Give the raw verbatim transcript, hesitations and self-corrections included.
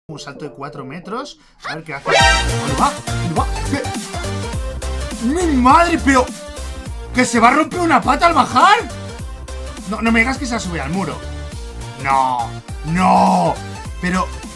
Un salto de cuatro metros. A ver qué hace. ¿Dónde va? ¿Dónde va? ¿Qué? ¡Mi madre! Pero... ¿que se va a romper una pata al bajar? No, no me digas que se ha subido al muro. No, no. Pero...